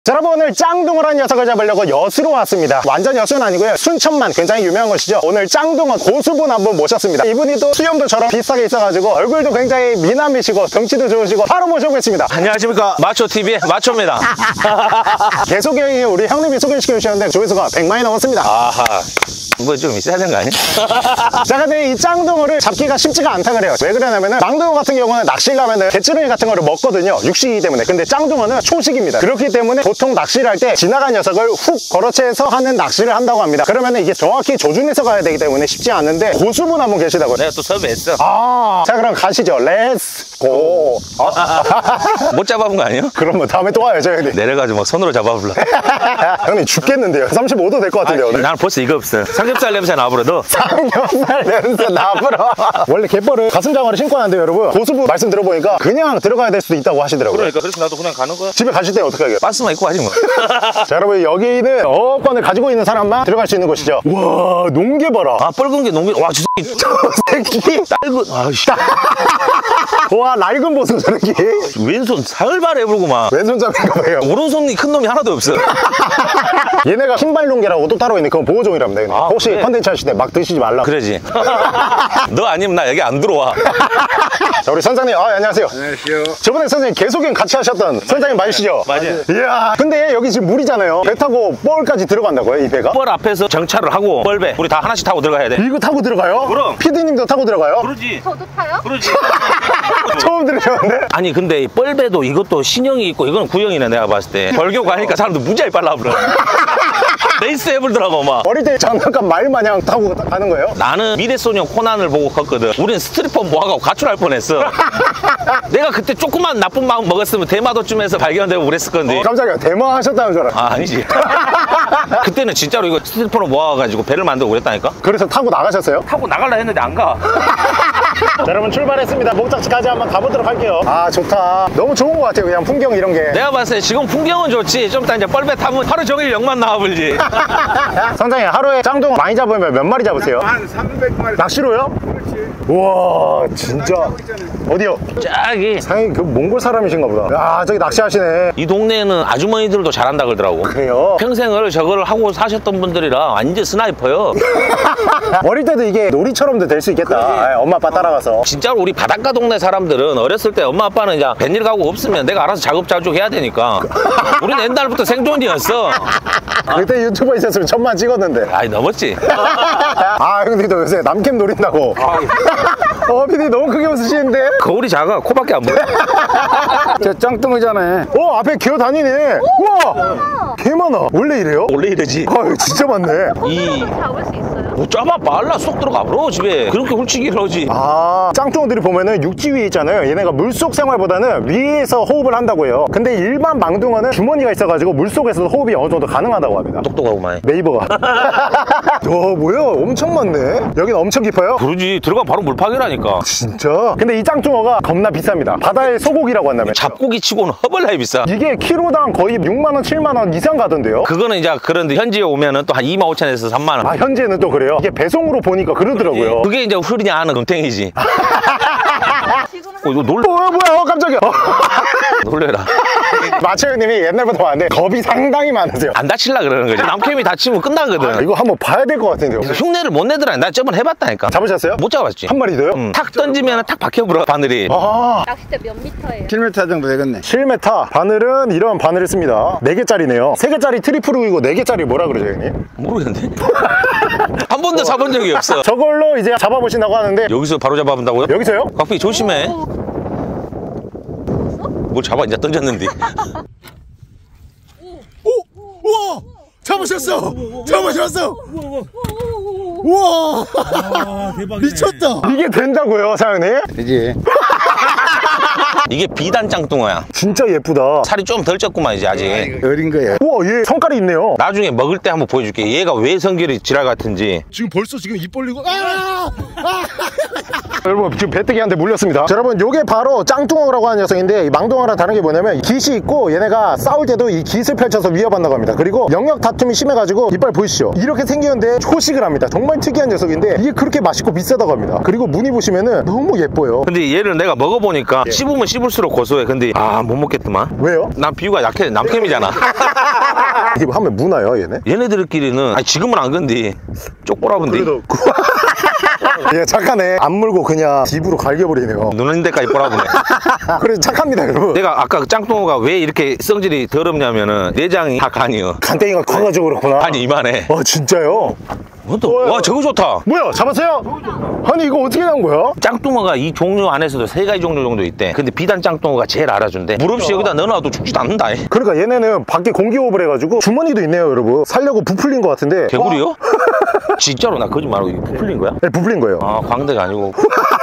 자, 여러분 오늘 짱둥어라는 녀석을 잡으려고 여수로 왔습니다. 완전 여수는 아니고요, 순천만 굉장히 유명한 곳이죠. 오늘 짱둥어 고수분 한 분 모셨습니다. 이분이 또 수염도 저랑 비슷하게 있어가지고 얼굴도 굉장히 미남이시고 덩치도 좋으시고 바로 모셔보겠습니다. 안녕하십니까, 마초TV의 마초입니다. 계속 우리 형님이 소개시켜 주셨는데 조회수가 100만이 넘었습니다. 아하, 뭐 좀 있어야 되는 거 아니야? 자, 근데 이 짱둥어를 잡기가 쉽지가 않다 그래요. 왜 그러냐면은 망둥어 같은 경우는 낚시를 가면은 개츠르니 같은 거를 먹거든요, 육식이기 때문에. 근데 짱둥어는 초식입니다. 그렇기 때문에 보통 낚시를 할 때 지나간 녀석을 훅 걸어채서 하는 낚시를 한다고 합니다. 그러면은 이게 정확히 조준해서 가야 되기 때문에 쉽지 않은데 고수분 한 분 계시다고요? 내가 또 섭외했어. 자, 그럼 가시죠. 렛츠 고. 못 잡아본 거 아니에요? 그럼 뭐 다음에 또 와야죠, 형님. 내려가지고 막 손으로 잡아볼라. 형님 죽겠는데요. 35도 될 것 같은데요, 오늘. 나는 벌써 이거 없어. 삼겹살 냄새 나버려도. 삼겹살 냄새 나불어. 원래 갯벌을 가슴장어를 신고 하는데요, 여러분. 고수분 말씀 들어보니까 그냥 들어가야 될 수도 있다고 하시더라고요. 그러니까 그래서 나도 그냥 가는 거야. 집에 가실 때 어떻게 하게요? 바스만 입고 가지 뭐. 자, 여러분 여기는 어업권을 가지고 있는 사람만 들어갈 수 있는 곳이죠. 우와, 농개 봐라. 아, 뻘건 게 농기. 와, 저 새끼. 딸근. 아씨. 와, 낡은 보소 저렇게. 왼손 사흘발에 해불고만. 왼손잡이가 봐요. 오른손이 큰 놈이 하나도 없어. 얘네가 흰발 농개라고 또 따로 있는 그건 보호종이랍니다. 아, 혹시 그래? 컨텐츠 하실 때 막 드시지 말라. 그러지. 너 아니면 나 여기 안 들어와. 자, 우리 선장님, 안녕하세요. 안녕하세요. 저번에 선생님 개소경 같이 하셨던 선장님 맞으시죠? 맞아요. 이야, 근데 여기 지금 물이잖아요. 배 타고 뻘까지 들어간다고요, 이 배가? 뻘 앞에서 정차를 하고 뻘배 우리 다 하나씩 타고 들어가야 돼. 이거 타고 들어가요? 그럼. 피디님도 타고 들어가요? 그러지. 저도 타요? 그러지. 처음 들으셨는데? 아니 근데 이 뻘배도 이것도 신형이 있고 이건 구형이네. 내가 봤을 때 벌교 가니까 사람들 무지하게 빨라 불어. 레이스 해불더라고 막. 어릴 때 장난감 말 마냥 타고 가는 거예요? 나는 미래소년 코난을 보고 컸거든. 우린 스트리퍼 모아가고 가출할 뻔했어. 내가 그때 조그만 나쁜 마음 먹었으면 대마도쯤에서 발견되고 그랬을 건데. 깜짝이야, 대마 하셨다는 줄 알았어. 아니지. 그때는 진짜로 이거 스트리퍼로 모아가지고 배를 만들고 그랬다니까. 그래서 타고 나가셨어요? 타고 나갈라 했는데 안 가. 자, 여러분 출발했습니다. 목적지까지 한번 가보도록 할게요. 아, 좋다. 너무 좋은 것 같아요, 그냥 풍경 이런 게. 내가 봤을 때 지금 풍경은 좋지. 좀 이따 이제 뻘배 타면 하루 종일 영만 나와버리지. 선장님, 하루에 짱둥어 많이 잡으면 몇 마리 잡으세요? 한 300마리. 낚시로요? 그렇지. 우와, 진짜. 어디요? 저기 상당히 그 몽골 사람이신가 보다. 야, 저기 낚시하시네. 이 동네에는 아주머니들도 잘한다 그러더라고. 그래요? 평생을 저거를 하고 사셨던 분들이라 완전 스나이퍼요. 어릴 때도 이게 놀이처럼도 될 수 있겠다. 엄마 아빠 따라가서. 진짜로 우리 바닷가 동네 사람들은 어렸을 때 엄마 아빠는 이제 뱃일 가고 없으면 내가 알아서 작업자족 해야 되니까 우리는 옛날부터 생존이었어. 그때 유튜버 있었으면 1000만 찍었는데. 아이 넘었지. 아, 형님도 요새 남캠 노린다고. 피디 너무 크게 웃으시는데? 거울이 작아. 코밖에 안 보여. 저 짱뚱이잖아요. 앞에 기어 다니네. 우와, 개 많아. 원래 이래요? 원래 이러지. 아, 진짜 많네. 이 잡을 수 있어요? 뭐 잡아 말라 쏙 들어가 버려 집에. 그렇게 훌치기를 하지. 아, 짱뚱어들이 보면은 육지 위에 있잖아요. 얘네가 물속 생활보다는 위에서 호흡을 한다고 해요. 근데 일반 망둥어는 주머니가 있어가지고 물속에서도 호흡이 어느 정도 가능하다고 합니다. 똑똑하구만. 네이버가. 뭐야, 엄청 많네. 여긴 엄청 깊어요? 그러지. 들어가 바로 물파기라니까. 진짜? 근데 이 짱뚱어가 겁나 비쌉니다. 바다의 소고기라고 한다면. 잡고기 치고는 허벌나게 비싸. 이게 키로당 거의 6만원, 7만원 이상 가던데요? 그거는 이제 그런데 현지에 오면은 또 한 25,000원에서 3만원. 아, 현재는 또 그래요? 이게 배송으로 보니까 그러더라고요. 그게 이제 흔히 아는 금탱이지. 이거 뭐야, 깜짝이야. 놀래라. 마초 형님이 옛날부터 왔는데 겁이 상당히 많으세요. 안 다칠라 그러는 거지. 남캠이 다치면 끝나거든. 이거 한번 봐야 될 것 같은데요. 흉내를 못 내더라. 나 저번 해봤다니까. 잡으셨어요? 못 잡았지. 한 마리도요? 탁 던지면 탁 박혀버려 바늘이. 아, 낚싯대 몇 미터예요? 7m 정도 되겠네. 7m. 바늘은 이런 바늘을 씁니다. 4개짜리네요. 3개짜리 트리플이고 4개짜리 뭐라 그러죠, 형님? 모르겠는데. 한 번도 사본 적이 없어. 저걸로 이제 잡아보신다고 하는데 여기서 바로 잡아본다고요? 여기서요? 각비 조심해. 뭘 잡아 이제 던졌는데. 우와! 잡으셨어! 잡으셨어! 우와! 미쳤다! 이게 된다고요, 사장님? 그지? 이게 비단 짱뚱어야. 진짜 예쁘다. 살이 좀 덜 쪘구만 이제 아직. 어린 거예요. 우와, 얘 성깔이 있네요. 나중에 먹을 때 한번 보여줄게. 얘가 왜 성결이 지랄 같은지. 지금 벌써 입 벌리고 여러분, 지금 배뜨기한테 물렸습니다. 자, 여러분, 요게 바로 짱뚱어라고 하는 녀석인데 이 망둥어랑 다른 게 뭐냐면 깃이 있고 얘네가 싸울 때도 이 깃을 펼쳐서 위협한다고 합니다. 그리고 영역 다툼이 심해가지고 이빨 보이시죠? 이렇게 생겼는데 초식을 합니다. 정말 특이한 녀석인데 이게 그렇게 맛있고 비싸다고 합니다. 그리고 무늬 보시면은 너무 예뻐요. 근데 얘를 내가 먹어보니까 씹으면 씹을수록 씹을수록 고소해. 근데 못 먹겠더만. 왜요? 난 비유가 약해. 남캠이잖아. 이게 하면 무나요 얘네? 얘네들끼리는 지금은 안 건디 쪽보라본디. 얘 착하네. 안 물고 그냥 집으로 갈겨버리네요. 눈은 데까지 보라보네. 그래서 착합니다 여러분. 내가 아까 그 짱뚱어가 왜 이렇게 성질이 더럽냐면은 내장이 다 간이요. 간땡이가 커가지고 그렇구나. 간이 이만해. 와 진짜요? 와 저거 좋다. 뭐야 잡았어요? 아니 이거 어떻게 난 거야? 짱뚱어가 이 종류 안에서도 3가지 종류 정도 있대. 근데 비단 짱뚱어가 제일 알아준대. 물 없이 여기다 넣어놔도 죽지도 않는다. 그러니까 얘네는 밖에 공기호흡을 해가지고 주머니도 있네요 여러분. 살려고 부풀린 것 같은데. 개구리요? 진짜로 나 거짓말하고 이거 부풀린 거야? 네 부풀린 거예요. 광대가 아니고.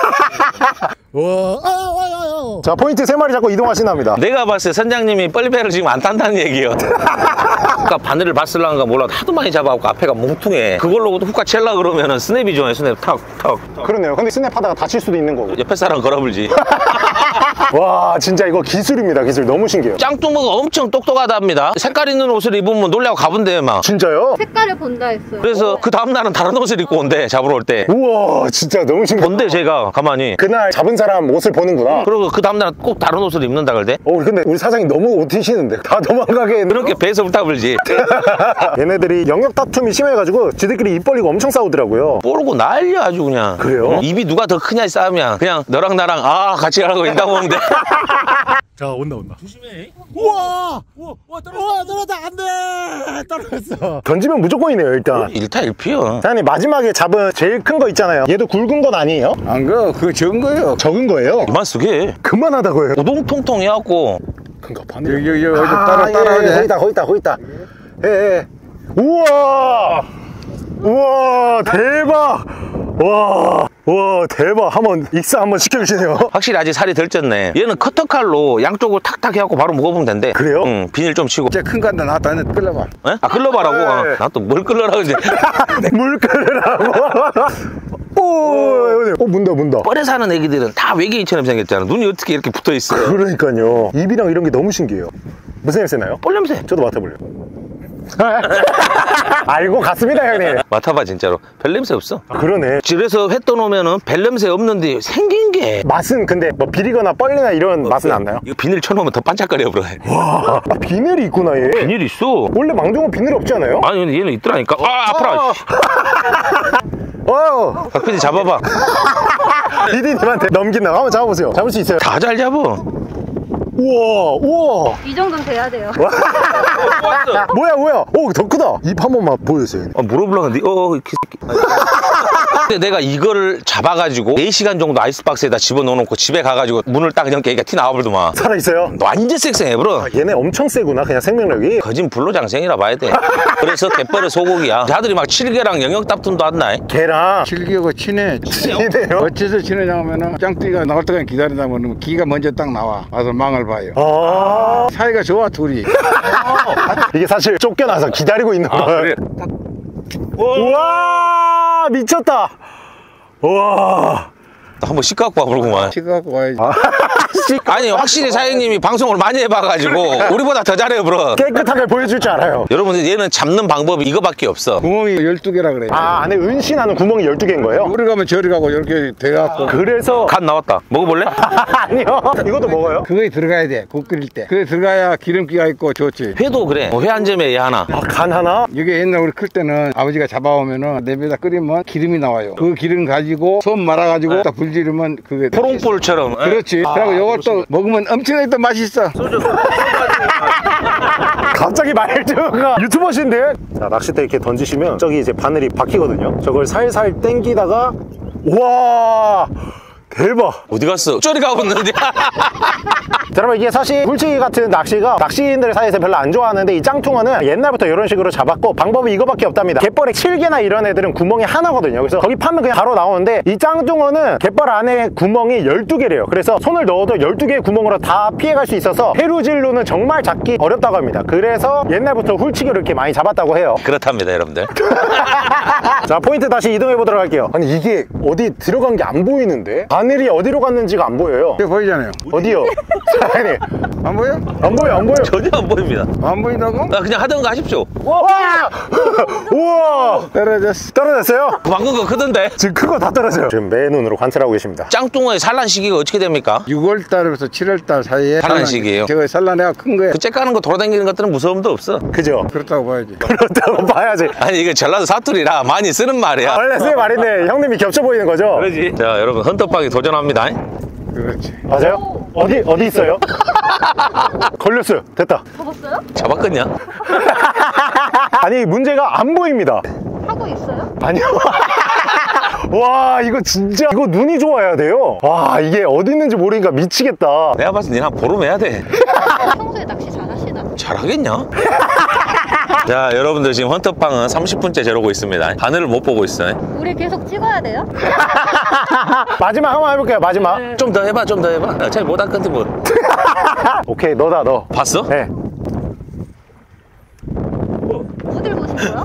자 포인트 3마리 잡고 이동하신답니다. 내가 봤을 때 선장님이 뻘배를 지금 안 탄다는 얘기예요. 아까 바늘을 봤을랑가 몰라도 하도 많이 잡아갖고 앞에가 뭉퉁해. 그걸로 훅가 칠라 그러면은 스냅이 좋아요. 스냅 탁. 그러네요. 근데 스냅하다가 다칠 수도 있는 거고. 옆에 사람 걸어불지. 와 진짜 이거 기술입니다. 기술 너무 신기해요. 짱뚱어가 엄청 똑똑하답니다. 색깔 있는 옷을 입으면 놀라고 가본대 막. 진짜요? 색깔을 본다 했어요. 그래서 그 다음날은 다른 옷을 입고 온대. 잡으러 올 때. 우와 진짜 너무 신기해. 본대 제가 가만히. 그날 잡은 사람 옷을 보는구나. 그리고 그 다음날 꼭 다른 옷을 입는다 그러대. 근데 우리 사장이 너무 옷 튀시는데 다 도망가게 했는데. 그렇게 배에서 불타불지. 얘네들이 영역 다툼이 심해가지고 지들끼리 입 벌리고 엄청 싸우더라고요. 뽀르고 난리야 아주 그냥. 그래요? 입이 누가 더 크냐 싸움이야. 그냥 너랑 나랑 같이 가라고 인당 먹는데. 자 온다. 조심해. 우와 떨어졌다. 안돼 떨어졌어. 던지면 무조건이네요 일단. 1타 1피요. 사장님 마지막에 잡은 제일 큰 거 있잖아요. 얘도 굵은 건 아니에요? 안 그거 적은 거예요. 적은 거예요? 그만 쓰게. 그만하다고요. 우동통통 해갖고. 그니까 바늘. 여기 따라오네. 거기 있다. 예. 우와 대박. 와 대박. 한번 익사 한번 시켜주시네요. 확실히 아직 살이 덜 쪘네. 얘는 커터칼로 양쪽을 탁탁 해갖고 바로 먹어보면 된대. 그래요? 응, 비닐 좀 치고. 진짜 큰 건데 나 다는 끌려봐. 에? 끌러봐라고. 네. 나 또 뭘 끌러라고 이제. 물 끓으라고. 오 문다. 뻘에 사는 애기들은 다 외계인처럼 생겼잖아. 눈이 어떻게 이렇게 붙어있어. 그러니까요. 입이랑 이런 게 너무 신기해요. 무슨 냄새 나요? 뻘 냄새. 저도 맡아볼래요. 알고 갔습니다 형님. 맡아봐 진짜로. 별 냄새 없어. 그러네. 집에서 회 떠놓으면은 별 냄새 없는데 생긴 게. 맛은 근데 뭐 비리거나 뻘리나 이런 맛은 안 나요? 이거 비닐 쳐놓으면 더 반짝거려 버려. 와 비늘이 있구나 얘. 비닐 있어. 원래 망둥어 비늘이 없지 않아요? 아니 근데 얘는 있더라니까. 아파라. 박PD 잡아봐. PD님한테 넘긴다. 한번 잡아보세요. 잡을 수 있어요? 다 잘 잡아. 우와 이 정도는 돼야 돼요. 뭐야 더 크다. 입 한 번만 보여주세요. 물어보려는데 이렇게 근데 내가 이거를 잡아가지고 4시간 정도 아이스박스에다 집어넣어놓고 집에 가가지고 문을 딱 그냥 깨니까 티 나와버리더만. 살아있어요? 완전 쌩쌩해 버려. 얘네 엄청 세구나 그냥 생명력이. 거진 불로장생이라 봐야 돼. 그래서 갯벌의 소고기야. 자들이 막 7개랑 영역 다툼도 안 나. 걔랑 질기고 친해. 이네요. 어째서 친해냐 하면은 짱뚱이가 나올 때까지 기다리다 보면 기가 먼저 딱 나와. 와서 망을 봐요. 사이가 좋아 둘이. 이게 사실 쫓겨나서 기다리고 있는 거예요. 그래. 우와 미쳤다. 우와 한번 씩 갖고 와보구만. 치과 갖고 와야지. 아니 확실히 사장님이 방송을 많이 해봐가지고 우리보다 더 잘해요 bro. 깨끗하게 보여줄 줄 알아요. 여러분들 얘는 잡는 방법이 이거밖에 없어. 구멍이 12개라 그래. 안에 은신하는 구멍이 12개인 거예요? 우리 가면 저리 가고 이렇게 돼갖고 그래서 간 나왔다. 먹어볼래? 아니요. 이것도 먹어요? 그거에 들어가야 돼. 국 끓일 때. 그게 들어가야 기름기가 있고 좋지. 회도 그래. 회 한 점에 얘 하나. 간 하나? 이게 옛날 우리 클 때는 아버지가 잡아오면은 냄비에다 끓이면 기름이 나와요. 그 기름 가지고 손 말아가지고 딱 불지르면 그게 포롱볼처럼. 그렇지. 그리고 이것도 먹으면 엄청나게 또 맛있어. 갑자기 말투가 유튜버신데? 자, 낚싯대 이렇게 던지시면 저기 이제 바늘이 박히거든요. 저걸 살살 당기다가 우와 대박. 어디 갔어? 저리 가봤는데. 여러분 이게 사실 굴치기 같은 낚시가 낚시인들 사이에서 별로 안 좋아하는데 이 짱퉁어는 옛날부터 이런 식으로 잡았고 방법이 이거밖에 없답니다. 갯벌에 7개나 이런 애들은 구멍이 하나거든요. 그래서 거기 파면 그냥 바로 나오는데 이 짱퉁어는 갯벌 안에 구멍이 12개래요. 그래서 손을 넣어도 12개의 구멍으로 다 피해갈 수 있어서 페루질로는 정말 잡기 어렵다고 합니다. 그래서 옛날부터 훌치기를 이렇게 많이 잡았다고 해요. 그렇답니다 여러분들. 자 포인트 다시 이동해 보도록 할게요. 아니 이게 어디 들어간 게 안 보이는데? 바늘이 어디로 갔는지가 안 보여요. 여기 보이잖아요. 어디요? 사장님 안 보여? 안 보여 안 보여. 전혀 안 보입니다. 안 보인다고? 그냥 하던 거 하십시오. 와! 우와! 떨어졌어. 떨어졌어요? 방금 거 크던데. 지금 큰 거 다 떨어져요. 지금 맨눈으로 관찰하고 계십니다. 짱뚱어의 산란 시기가 어떻게 됩니까? 6월달부터 7월달 사이에 산란식이에요. 제가 산란해가 큰 거예요. 그 째까는 거 돌아다니는 것들은 무서움도 없어. 그죠? 그렇다고 봐야지. 그렇다고 봐야지. 아니 이거 전라도 사투리라 많이 쓰는 말이야. 원래 제 말인데 형님이 겹쳐 보이는 거죠? 그러지. 자 여러분 헌터빵이 도전합니다. 그렇지. 맞아요? 어디 있어요? 걸렸어요. 됐다. 잡았어요? 잡았겠냐? 아니 문제가 안 보입니다. 하고 있어요? 아니요. 와 이거 진짜 이거 눈이 좋아야 돼요. 와 이게 어디 있는지 모르니까 미치겠다. 내가 봤을 때 니는 한 보름 해야 돼. 평소에 낚시 잘하시나? 잘하겠냐? 자 여러분들 지금 헌터빵은 30분째 저러고 있습니다. 바늘을 못 보고 있어요. 우리 계속 찍어야 돼요? 마지막 한번 해볼게요. 마지막. 좀 더 해봐 좀 더 해봐. 어차피 못 할 건데 뭐. 오케이 너다 너. 봤어? 네. 어딜 보신 거야?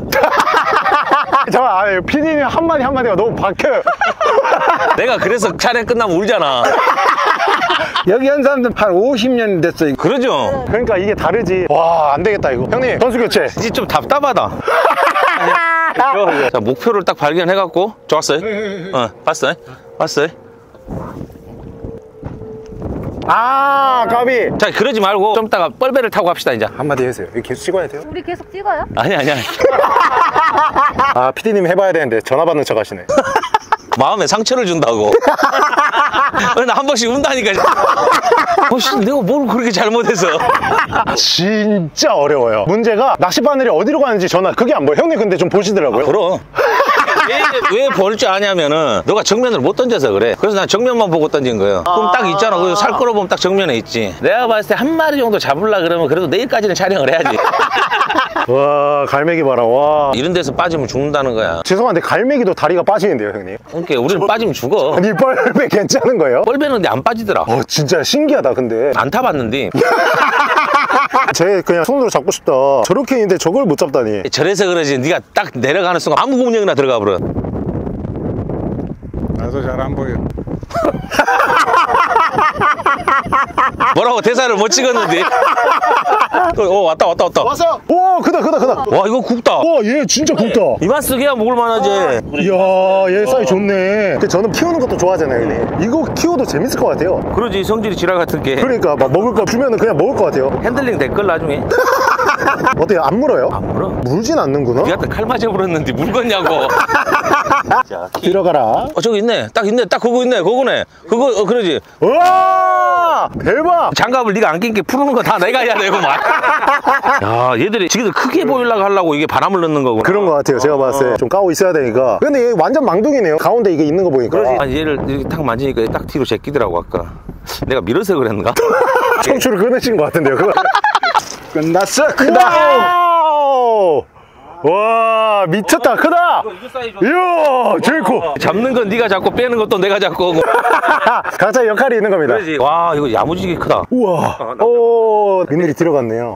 잠깐 PD님 한마디가 너무 박혀요. 내가 그래서 촬영 끝나면 울잖아. 여기 한 사람들 한 50년 됐어요. 그러죠? 그러니까 이게 다르지. 와 안되겠다 이거. 형님 선수 교체. 이제 좀 답답하다. 자, 목표를 딱 발견해갖고 좋았어요? 봤어요? 봤어요? 아 까비. 자 그러지 말고 좀 이따가 뻘배를 타고 갑시다 이제. 한마디 해주세요. 이거 계속 찍어야 돼요? 우리 계속 찍어요? 아니야 아 PD님 해봐야 되는데 전화 받는 척 하시네. 마음에 상처를 준다고. 나 한 번씩 운다니까. 씨, 내가 뭘 그렇게 잘못해서. 진짜 어려워요. 문제가 낚시바늘이 어디로 가는지 그게 안 보여. 형님 근데 좀 보시더라고요. 그럼. 왜 볼 줄 아냐면은 너가 정면을 못 던져서 그래. 그래서 난 정면만 보고 던진 거예요. 그럼 딱 있잖아. 그래서 살 끌어보면 딱 정면에 있지. 내가 봤을 때 한 마리 정도 잡으려 그러면 그래도 내일까지는 촬영을 해야지. 와 갈매기 봐라. 와 이런 데서 빠지면 죽는다는 거야. 죄송한데 갈매기도 다리가 빠지는데요 형님. 그러니까 우리는 빠지면 죽어. 아니 뻘배 괜찮은 거예요? 뻘배는 근데 안 빠지더라. 진짜 신기하다 근데. 안 타봤는데 쟤 그냥 손으로 잡고 싶다. 저렇게 있는데 저걸 못 잡다니. 저래서 그러지. 네가 딱 내려가는 순간 아무 구멍이나 들어가 버려. 나도 잘 안 보여. 뭐라고 대사를 못 찍었는데. 왔다. 왔어. 오 크다. 와 이거 굵다. 와 얘 진짜 굵다. 이만 쓰게야 먹을 만하지. 이야 얘 사이즈 좋네. 근데 저는 키우는 것도 좋아하잖아요 형님. 이거 키워도 재밌을 것 같아요. 그러지 성질이 지랄 같은 게. 그러니까 막 먹을 거 주면은 그냥 먹을 것 같아요. 핸들링 될걸 나중에. 어때요? 안 물어요? 안 물어. 물진 않는구나. 니가 칼 맞아버렸는데 물겠냐고. 자, 들어가라. 저기 있네. 딱 그거 있네. 그거네. 그거 그러지. 우와 대박. 장갑을 네가 안 낀 게 푸르는 거 다 내가 해야 되고 막. 야 얘들이 지금 크게 보이려고 하려고 이게 바람을 넣는 거구나. 그런 것 같아요. 제가 봤을 때 좀 까고 있어야 되니까. 근데 얘 완전 망둥이네요. 가운데 이게 있는 거 보니까. 아니 얘를 이렇게 딱 만지니까 딱 뒤로 제끼더라고 아까. 내가 밀어서 그랬는가? 청추를 끊으신 것 같은데요. 그거. 끝났어. 크다. 와우! 와 미쳤다. 크다. 이야 제일 커. 잡는 건 네가 잡고 빼는 것도 내가 잡고. 각자 역할이 있는 겁니다. 그러지. 와 이거 야무지게 크다. 우와. 오 비늘이 들어갔네요.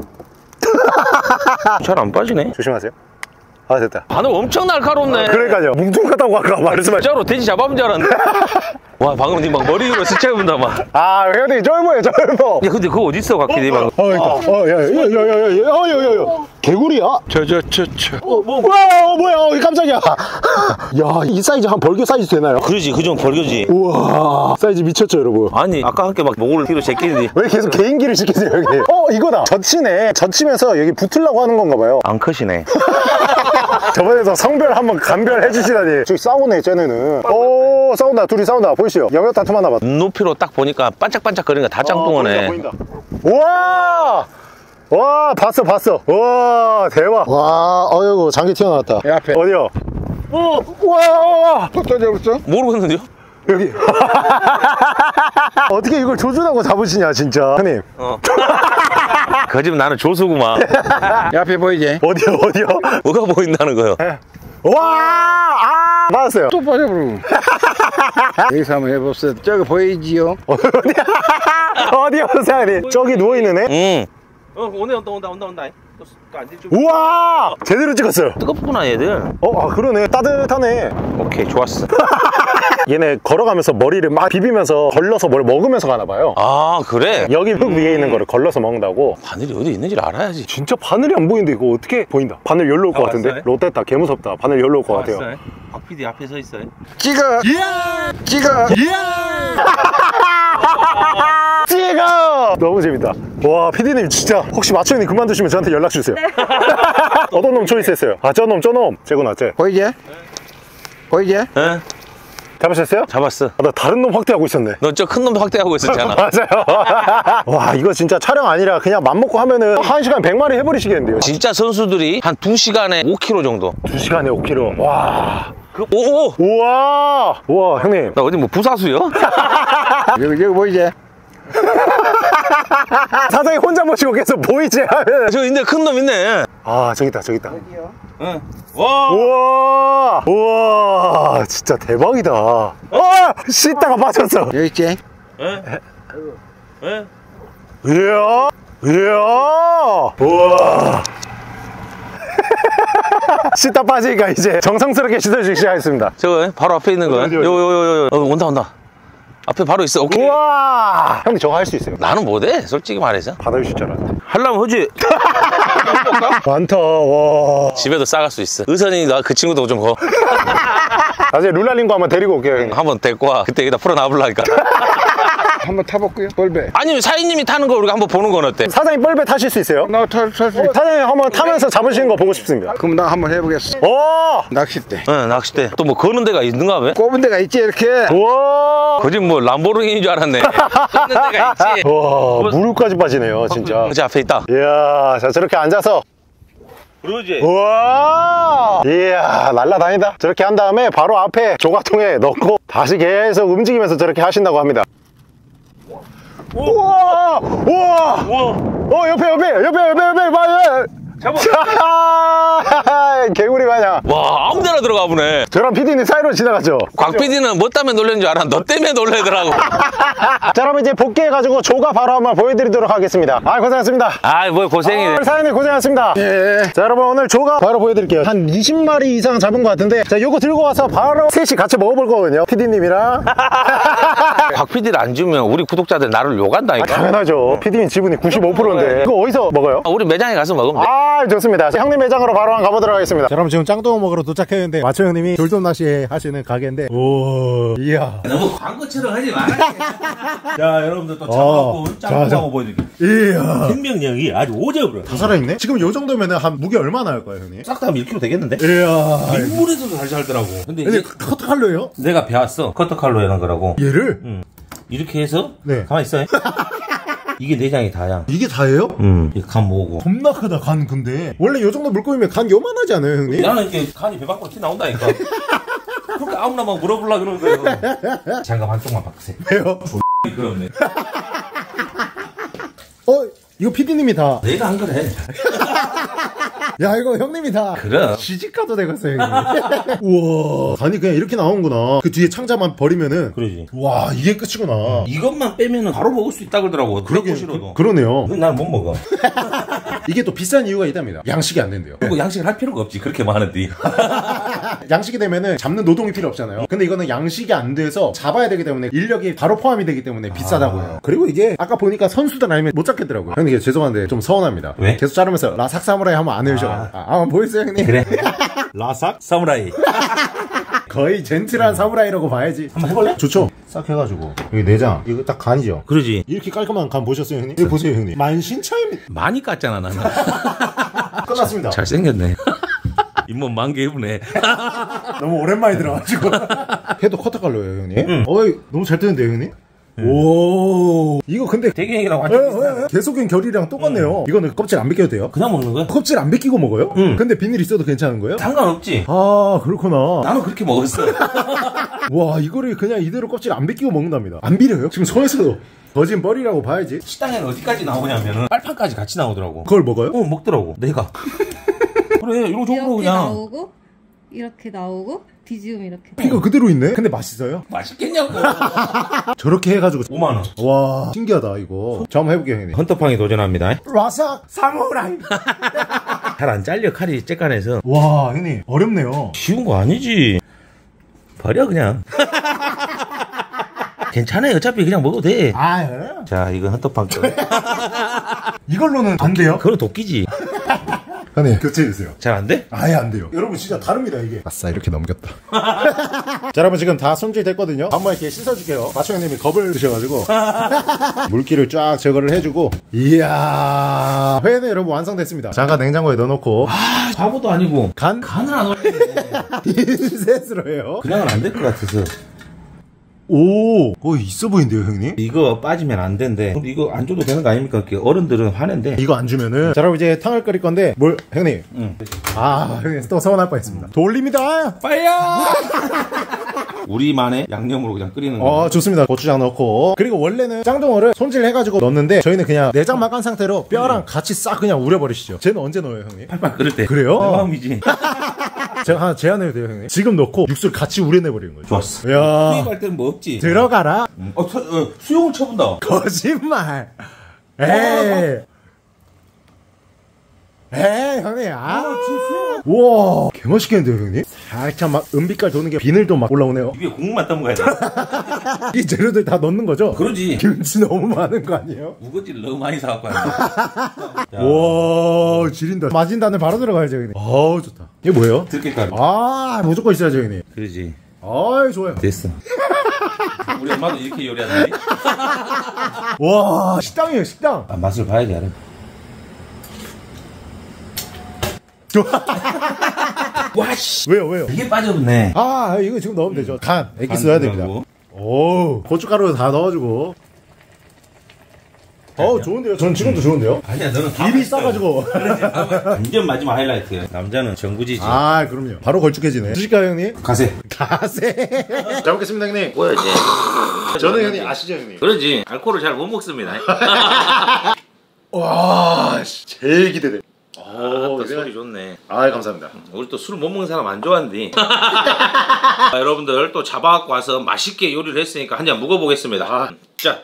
잘 안 빠지네. 조심하세요. 아 됐다. 바늘 엄청 날카롭네. 그러니까요. 뭉퉁하다고 아까 말씀하셨. 진짜로 돼지 잡아본 줄 알았는데. 와 방금 니 막 머리 위로 스쳐본다 막. 아 형님 쫄보예요 쫄보. 야 근데 그거 어딨어 각기 방금. 야야야야야야야야 개구리야? 저. 뭐야 깜짝이야. 야 이 사이즈 한 벌교 사이즈 되나요? 그러지 그 정도 벌교지. 우와 사이즈 미쳤죠 여러분. 아니 아까 함께 막 목을 뒤로 제끼는데 왜 계속 개인기를 시키세요 여기? 이거다. 젖히네. 젖히면서 여기 붙으려고 하는 건가 봐요. 안 크시네. 저번에서 성별 한번 간별해 주시다니. 저기 싸우네 쟤네는. 오 싸운다. 둘이 싸운다. 보이시죠? 영역 다툼 하나 봐. 눈높이로 딱 보니까 반짝반짝거리는 거 다 짱뚱어네. 보인다. 우와 와 봤어 와 대박. 와 어이구 장기 튀어나왔다. 이 앞에. 어디요? 와 또 떨어졌어? 모르겠는데요? 여기. 어떻게 이걸 조준하고 잡으시냐 진짜 형님. 그 집 나는 조수구만. 이 앞에 보이지? 어디요? 뭐가 보인다는 거요? 와 맞았어요. 또 빠져버려. 여기서 한번 해봅시다. 저기 보이지요? 어디요 사장님? 저기 누워있는 애? 응. 오네 온다. 또 앉을 줄. 우와 제대로 찍었어요. 뜨겁구나 얘들. 아 그러네. 따뜻하네. 오케이 좋았어. 얘네 걸어가면서 머리를 막 비비면서 걸러서 뭘 먹으면서 가나 봐요. 아, 그래? 여기 흙 위에 있는 거를 걸러서 먹는다고. 바늘이 어디 있는지를 알아야지. 진짜 바늘이 안 보이는데 이거 어떻게 보인다. 바늘 열로 올 것 같은데. 왔어요? 롯데다 개무섭다. 바늘 열로 올 것 같아요. 박 PD 앞에 서 있어요. 찍어. 찍어. 찍어! 너무 재밌다. 와, 피디님 진짜 혹시 마초님 그만두시면 저한테 연락 주세요. 어떤 놈 초이스했어요? 아, 저놈. 제구나, 쟤. 보이지? 보이지? 응? 잡으셨어요? 잡았어. 아, 나 다른 놈 확대하고 있었네. 너 저 큰 놈 확대하고 있었잖아. 맞아요. 와, 이거 진짜 촬영 아니라 그냥 맘먹고 하면은 1시간 100마리 해버리시겠는데요? 진짜 선수들이 한 2시간에 5kg 정도. 2시간에 5kg. 와. 오! 우와. 우와, 형님. 나 어디 뭐 부사수요? 여기 보이지? 사장님 혼자 모시고 계속 보이지 하면. 저 이제 큰 놈 있네. 아, 저기 있다. 응. 와! 우와. 진짜 대박이다. 씻다가 빠졌어. 여기 있지? 에? 에? 이야. 우와. 씻다 빠지니까 이제 정성스럽게 씻어주기 시작했습니다. 저거 바로 앞에 있는 거야? 어디? 요. 온다. 앞에 바로 있어. 오케이. 우와. 형님 저거 할 수 있어요? 나는 못해. 솔직히 말해서. 받아주실 줄 알았는데. 하려면 하지. 많다. 와. 집에도 싸갈 수 있어. 의선이 나 그 친구도 좀 거. 나중에 룰라링고 한번 데리고 올게요, 형님. 한번 데리고 와. 그때 여기다 풀어놔보려니까. 한번 타볼게요. 벌배. 아니면 사장님이 타는 거 우리가 한번 보는 건 어때? 사장님 뻘배 타실 수 있어요? 나탈수 있어. 사장님 한번 타면서 잡으시는 거 보고 싶습니다. 그럼 나 한번 해보겠어. 오! 낚싯대. 응, 낚싯대. 또 뭐 거는 데가 있는가 왜? 꼽은 데가 있지 이렇게. 우와! 거짓 뭐 람보르기니인 줄 알았네. 거는 데가 있지. 와, 무릎까지 빠지네요, 진짜. 저 앞에 있다. 이야, 자, 저렇게 앉아서. 그러지. 우와! 이야, 날라다니다. 저렇게 한 다음에 바로 앞에 조각통에 넣고 다시 계속 움직이면서 저렇게 하신다고 합니다. 우와! 우와! 옆에, 봐요! 잡아. 개구리 마냥. 와, 아무 데나 들어가 보네. 저랑 PD님 사이로 지나갔죠? 광 PD는 뭐 때문에 놀란 줄 알아? 너 때문에 놀래더라고. 자, 그럼 이제 복귀해가지고 조가 바로 한번 보여드리도록 하겠습니다. 아, 고생하셨습니다. 아이, 뭐 고생이네. 사장님 고생하셨습니다. 예. 자, 여러분 오늘 조가 바로 보여드릴게요. 한 20마리 이상 잡은 것 같은데, 자, 요거 들고 와서 바로 셋이 같이 먹어볼 거거든요. PD님이랑. 곽 PD를 안 주면 우리 구독자들 나를 욕한다니까. 당연하죠. PD님 지분이 95%인데. 이거 어디서 먹어요? 우리 매장에 가서 먹으면 돼. 아, 좋습니다. 형님 매장으로 바로 한번 가보도록 하겠습니다. 자, 여러분 지금 짱뚱어 먹으러 도착했는데 마초 형님이 돌돔 낚시 하시는 가게인데, 오, 이야, 너무 광고처럼 하지 마라. 자, 여러분들 또 잡아갖고 짱구하고 보여드릴게요. 이야, 생명력이 아주 오져버려. 다 살아있네? 지금 요 정도면은 한 무게 얼마나 할까요, 형님? 싹 다 하면 1kg 되겠는데? 이야, 민물에서도 잘 살더라고. 근데 근데 이게 커터칼로예요? 내가 배웠어. 커터칼로 이런 거라고. 얘를? 이렇게 해서 네. 가만히 있어. 이게 내장이 다야. 이게 다예요? 이거 간 모으고. 겁나 크다, 간. 근데 원래 요 정도 물고기면 간 요만하지 않아요, 형님? 나는 이렇게 간이 배 밖으로 튀 나온다니까. 그렇게 아무나 막 물어보려고 그러는 거예요. 장갑 한쪽만 바꾸세요. 왜요? 그렇네. 이거 PD님이 다. 내가 안 그래. 야, 이거 형님이 다. 그럼. 시집가도 되겠어요, 형님. 우와, 간이 그냥 이렇게 나오는구나. 그 뒤에 창자만 버리면은. 그러지. 와, 이게 끝이구나. 이것만 빼면은 바로 먹을 수 있다 그러더라고. 그러고 싫어도. 그러네요. 난 못 먹어. 이게 또 비싼 이유가 있답니다. 양식이 안 된대요. 그리고 양식을 할 필요가 없지. 그렇게 많은데. 양식이 되면은 잡는 노동이 필요 없잖아요. 근데 이거는 양식이 안 돼서 잡아야 되기 때문에 인력이 바로 포함이 되기 때문에 비싸다고 해요. 그리고 이게 아까 보니까 선수들 아니면 못 잡겠더라고요. 형님 이게 죄송한데 좀 서운합니다. 왜? 계속 자르면서 라삭 사무라이 한번 안 해주셔. 한번 보여주세요, 형님. 그래. 라삭? 사무라이. 거의 젠틀한 사무라이라고 봐야지. 한번 해볼래? 좋죠? 싹 해가지고 여기 내장 이거 딱 간이죠. 그러지. 이렇게 깔끔한 간 보셨어요, 형님? 여기 보세요, 형님. 만신차입니다. 많이 깠잖아, 나는. 끝났습니다. 잘생겼네. 잇몸 만개 해보네. 너무 오랜만에 들어가지고. 해도 커터칼로예요, 형님? 너무 잘 뜨는데요, 형님? 오, 이거 근데 대갱이랑 완전 비슷하네. 계속인 결이랑 똑같네요. 이거는 껍질 안 벗겨도 돼요? 그냥 먹는 거야? 껍질 안 벗기고 먹어요? 근데 비늘 있어도 괜찮은 거예요? 상관없지. 아, 그렇구나. 나는 그렇게 먹었어. 와, 이거를 그냥 이대로 껍질 안 벗기고 먹는답니다. 안 비려요? 지금 손에서도 거진 뻘이라고 봐야지. 식당에는 어디까지 나오냐면은 빨판까지 같이 나오더라고. 그걸 먹어요? 먹더라고. 내가. 그래, 이런 정도로 이렇게 그냥. 나오고 이렇게 나오고 뒤지움 이렇게. 피가 그대로 있네? 근데 맛있어요? 맛있겠냐고. 저렇게 해가지고 5만원. 와, 신기하다 이거. 저 한번 해볼게요, 형님. 헌터팡이 도전합니다. 라삭 사무라이. 잘 안 잘려, 칼이 쬐깐해서. 와, 형님 어렵네요. 쉬운 거 아니지. 버려, 그냥. 괜찮아요. 어차피 그냥 먹어도 돼. 아, 그래요? 자, 이건 헛떡방떡. 이걸로는 안 돼요? 그건 도끼지. 형님, 교체해주세요. 잘 안 돼? 아예 안 돼요. 여러분 진짜 다릅니다 이게. 아싸 이렇게 넘겼다. 자 여러분 지금 다 손질 됐거든요. 한번 이렇게 씻어줄게요. 마초 형님이 겁을 드셔가지고 물기를 쫙 제거를 해주고. 이야 회는 여러분 완성됐습니다. 잠깐 냉장고에 넣어놓고. 아, 바보도 아니고. 간을 안 올리네. 인쇄스로 해요. 그냥은 안 될 것 같아서. 오 거의 있어 보이는데요 형님? 이거 빠지면 안 된대. 그럼 이거 안 줘도 되는 거 아닙니까? 어른들은 화낸대. 이거 안 주면은. 자 여러분 이제 탕을 끓일 건데 뭘 형님. 응. 아 형님 또 서운할 뻔했습니다. 돌립니다. 빨려! 우리만의 양념으로 그냥 끓이는 거. 좋습니다. 고추장 넣고. 그리고 원래는 짱둥어를 손질해가지고 넣는데 저희는 그냥 내장만 깐 상태로 뼈랑 같이 싹 그냥 우려버리시죠. 쟤는 언제 넣어요 형님? 팔팔 끓을 때. 그래요? 내 마음이지. 제가 하나 제안해도 돼요 형님? 지금 넣고 육수를 같이 우려내버리는 거죠. 좋았어. 이야 수입할 때는 뭐 없지? 들어가라. 수용을 쳐본다. 거짓말. 에이 형님. 우와 개맛있겠는데요 형님? 살짝 막 은빛깔 도는 게 비늘도 막 올라오네요. 입에 국물만 담가야 돼. 이 재료들 다 넣는 거죠? 그러지. 김치 너무 많은 거 아니에요? 우거지를 너무 많이 사갖고 왔네. 와 지린다. 마진단을 바로 들어가야죠 형님. 어우 좋다. 이게 뭐예요? 들깨가루. 아 무조건 있어야죠 형님. 그러지. 아이 좋아요. 됐어. 우리 엄마도 이렇게 요리하는데? 와 식당이에요 식당. 아, 맛을 봐야지 알아. 와씨. 왜요? 이게 빠졌네. 아 이거 지금 넣으면 되죠. 간 액기스 넣어야 됩니다. 오 고춧가루 다 넣어주고. 좋은데요? 전 지금도 좋은데요? 아니야 너는 입이 싸가지고. 완전 마지막 하이라이트야. 남자는 전구지지. 아 그럼요. 바로 걸쭉해지네. 드실까요 형님? 가세. 가세. 잘 먹겠습니다 형님. 뭐야지? 저는 형님 아시죠 형님? 그러지. 알코올을 잘 못 먹습니다. 와 제일 기대돼. 또 소리 좋네. 아 감사합니다. 우리 또 술 못 먹는 사람 안 좋아한디. 여러분들 또 잡아갖고 와서 맛있게 요리를 했으니까 한 잔 먹어보겠습니다. 자.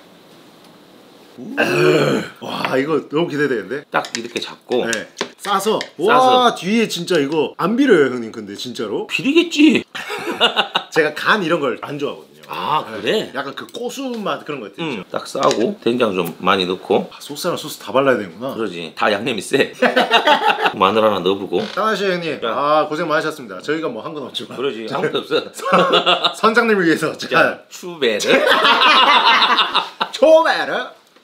와 이거 너무 기대되는데? 딱 이렇게 잡고. 네. 싸서. 와 뒤에 진짜 이거 안 비려요 형님 근데 진짜로? 비리겠지. 제가 간 이런 걸 안 좋아하거든요. 아 그래? 약간 그 고수맛 그런 거 있죠. 딱 싸고 된장 좀 많이 넣고. 소스랑 소스 다 발라야 되는구나. 그러지. 다 양념이 세. 마늘 하나 넣어보고. 땅하시 형님 고생 많으셨습니다. 저희가 뭐 한 건 없지만. 그러지. 아무것도 없어. 선장님을 위해서 제가 추베르. 초베르.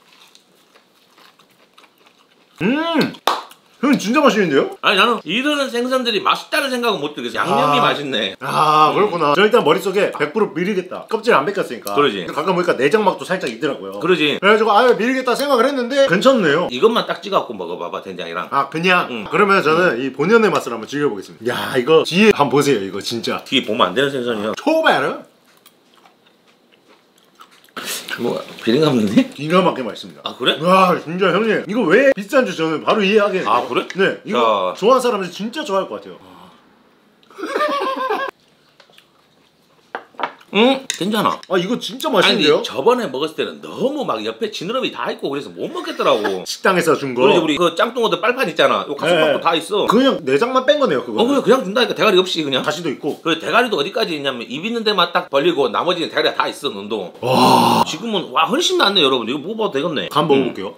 형님 진짜 맛있는데요? 아니 나는 이러는 생선들이 맛있다는 생각은 못 들겠어. 양념이 맛있네. 아 그렇구나. 저 일단 머릿속에 100% 미리겠다. 껍질 안 벗겼으니까. 그러지. 가끔 보니까 내장막도 살짝 있더라고요. 그러지. 그래가지고 아유 미리겠다 생각을 했는데 괜찮네요. 이것만 딱 찍어갖고 먹어봐봐 된장이랑. 아 그냥? 그러면 저는 이 본연의 맛을 한번 즐겨보겠습니다. 야 이거 뒤에 한번 보세요. 이거 진짜 뒤에 보면 안 되는 생선이야. 초베르. 뭐 비린감 없는데? 기가 막히게 맛있습니다. 아 그래? 와 진짜 형님 이거 왜 비싼지 저는 바로 이해하겠네요. 아 그래? 네 이거 좋아하는 사람은 진짜 좋아할 것 같아요. 괜찮아. 아 이거 진짜 맛있는데요? 아니 저번에 먹었을 때는 너무 막 옆에 지느러미 다 있고 그래서 못 먹겠더라고. 식당에서 준 거. 그래서 우리 그 짱뚱어들 빨판 있잖아. 요 가슴팍도 네. 다 있어. 그냥 내장만 뺀 거네요 그거. 그냥 준다니까 대가리 없이 그냥. 가시도 있고. 그 대가리도 어디까지 있냐면 입 있는 데만 딱 벌리고 나머지는 대가리가 다 있어 눈도. 와 지금은 와 훨씬 낫네 여러분. 이거 먹어봐도 되겠네. 간 먹어볼게요.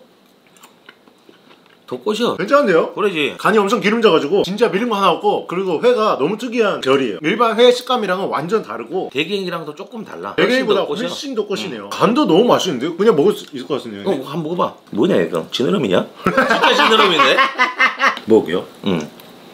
더 꼬셔. 괜찮은데요? 그러지. 간이 엄청 기름져가지고 진짜 미린 거 하나 없고 그리고 회가 너무 특이한 결이에요. 일반 회 식감이랑은 완전 다르고 대게행이랑도 조금 달라. 대게보다 꼬셔. 훨씬 더 꼬시네요. 간도 너무 맛있는데요? 그냥 먹을 수 있을 것 같은데요. 한번 먹어봐. 뭐냐 이거? 지느러미냐? 진짜 지느러미인데? 먹을게요. 응.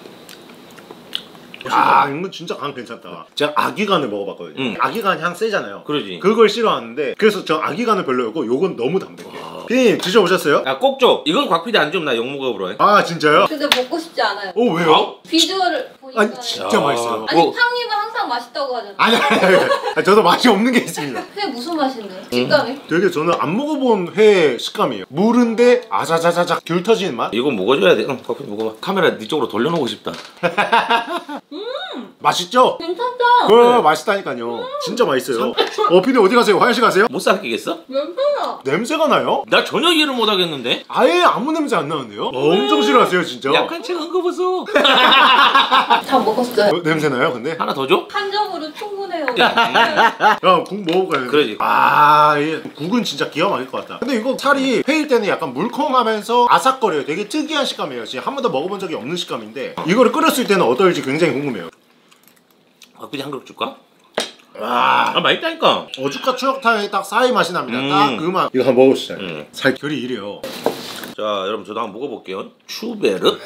야 이거 진짜 간 괜찮다. 제가 아기간을 먹어봤거든요. 아기간 향 세잖아요. 그러지. 그걸 싫어하는데 그래서 저 아기간을 별로였고 요건 너무 담백해요. 피디님 드셔보셨어요? 야 꼭 줘. 이건 곽피디 안 주면 나 욕먹어 버려. 아 진짜요? 근데 먹고 싶지 않아요. 오 왜요? 비주얼을 보니까. 아니 진짜 맛있어요. 아니 뭐. 팡님은 항상 맛있다고 하잖아요. 아니 저도 맛이 없는 게 있습니다. 회 무슨 맛인데요? 식감이? 되게 저는 안 먹어본 회 식감이에요. 무른데 아자자자작 귤 터지는 맛? 이거 먹어줘야 돼. 곽피디 먹어봐. 카메라 네 쪽으로 돌려놓고 싶다. 맛있죠? 괜찮다. 맛있다니까요. 진짜 맛있어요. 피디 어디 가세요? 화장실 가세요? 못 삼키겠어? 괜찮아. 냄새가 나요? 나 전혀 이해를 못 하겠는데? 아예 아무 냄새 안 나는데요? 엄청 싫어하세요 진짜. 약간 체한 거 보소. 다 먹었어요. 냄새 나요 근데? 하나 더 줘? 한 점으로 충분해요. 야, 국 먹어볼까요? 그러지. 이 국은 진짜 기가 막힐 것 같다. 근데 이거 살이 회일 때는 약간 물컹하면서 아삭거려요. 되게 특이한 식감이에요. 지금 한 번도 먹어본 적이 없는 식감인데 이거를 끓였을 때는 어떨지 굉장히 궁금해요. 그냥 한 그릇 줄까? 와, 맛있다니까. 어죽과 추억탕이 딱 사이 맛이 납니다. 딱 그 맛. 이거 한번 먹어보시죠. 살 결이 이래요. 자, 여러분 저도 한번 먹어볼게요. 추베르.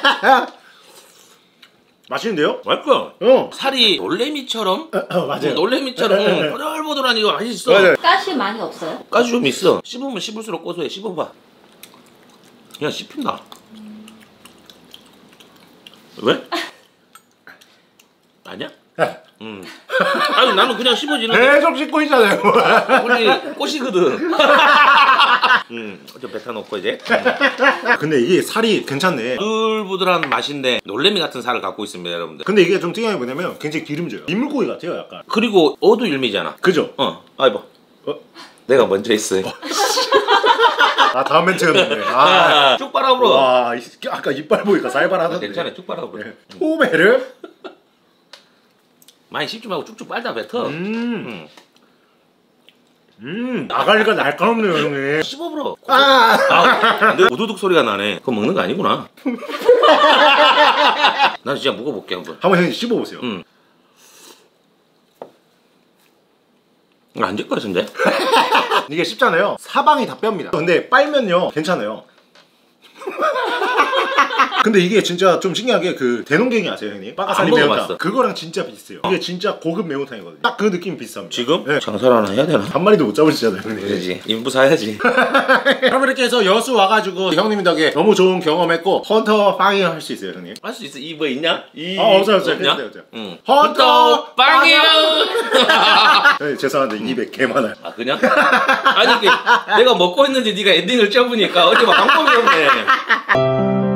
맛있는데요? 맛있어. 살이 놀래미처럼 맞아요. 놀래미처럼 보들보들하니 이거 맛있어. 맞아요. 가시 많이 없어요? 가시 좀 있어. 씹으면 씹을수록 고소해. 씹어봐. 그냥 씹힌다. 왜? 아니야? 아니 나는 그냥 씹어지는. 계속 씹고 있잖아요. 우리 꽃이거든. 좀 뱉어놓고 이제. 근데 이게 살이 괜찮네. 부들부들한 맛인데 놀래미 같은 살을 갖고 있습니다, 여러분들. 근데 이게 좀 특이한 게 뭐냐면 굉장히 기름져요. 민물고기 같아요 약간. 그리고 어두일미잖아. 그죠? 아이고. 내가 먼저 했어. 다음 멘트였는데. 쭉 빨아불어. 와, 아까 이빨 보니까 살벌하던데. 괜찮아, 쭉 빨아불어. 포메를? 많이 씹지 말고 쭉쭉 빨다 뱉어. 아가리가 날카롭네요 형님. 씹어불어. 아, 근데 오도둑 소리가 나네. 그거 먹는 거 아니구나. 난 진짜 먹어볼게 한번. 한번 형님 씹어보세요. 안 될 것 같은데? 이게 씹잖아요. 사방이 다 뼈입니다. 근데 빨면요 괜찮아요. 근데 이게 진짜 좀 신기한 게 그 대농갱이 아세요 형님? 빠가사리 안 매운탕. 먹어봤어. 그거랑 진짜 비슷해요. 이게 진짜 고급 매운탕이거든요. 딱 그 느낌이 비슷합니다. 지금? 네. 장사를 하나 해야 되나? 한 마리도 못 잡으시잖아요 형님. 그러지. 인부 사야지. 여러분 이렇게 해서 여수 와가지고 형님 덕에 너무 좋은 경험했고 헌터 빵이어 할 수 있어요 형님. 할 수 있어. 이 뭐 있냐? 없어요. 없냐? 응. 헌터 빵이요. 형님 죄송한데 입에 개 많아요. 아 그냥? 아니 이게 내가 먹고 있는데 네가 엔딩을 쪄보니까 어디 막 방법이 없네.